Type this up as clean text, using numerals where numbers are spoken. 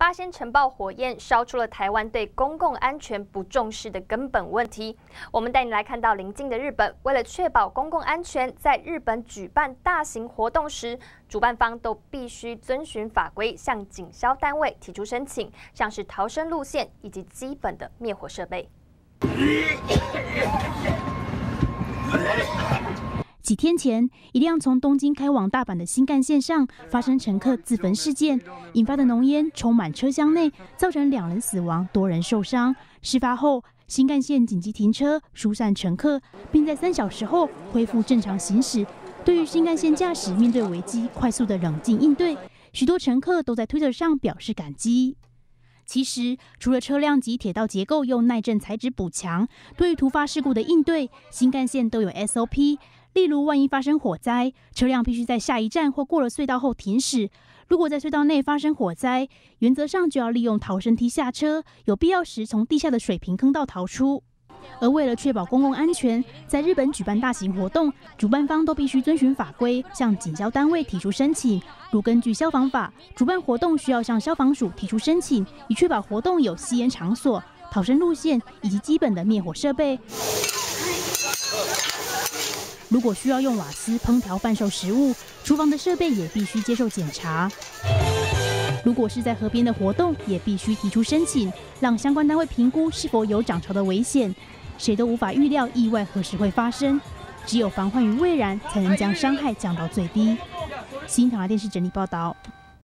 八仙尘爆火焰烧出了台湾对公共安全不重视的根本问题。我们带你来看到邻近的日本，为了确保公共安全，在日本举办大型活动时，主办方都必须遵循法规，向警消单位提出申请，像是逃生路线以及基本的灭火设备。 几天前，一辆从东京开往大阪的新干线上发生乘客自焚事件，引发的浓烟充满车厢内，造成2人死亡、多人受伤。事发后，新干线紧急停车疏散乘客，并在3小时后恢复正常行驶。对于新干线驾驶面对危机快速的冷静应对，许多乘客都在推特上表示感激。其实，除了车辆及铁道结构用耐震材质补强，对于突发事故的应对，新干线都有 SOP。例如，万一发生火灾，车辆必须在下一站或过了隧道后停驶。如果在隧道内发生火灾，原则上就要利用逃生梯下车，有必要时从地下的水平坑道逃出。而为了确保公共安全，在日本举办大型活动，主办方都必须遵循法规，向警消单位提出申请。如根据消防法，主办活动需要向消防署提出申请，以确保活动有吸烟场所、逃生路线以及基本的灭火设备。如果需要用瓦斯烹调贩售食物，厨房的设备也必须接受检查。如果是在河边的活动，也必须提出申请，让相关单位评估是否有涨潮的危险。谁都无法预料意外何时会发生，只有防患于未然，才能将伤害降到最低。新唐人电视整理报道。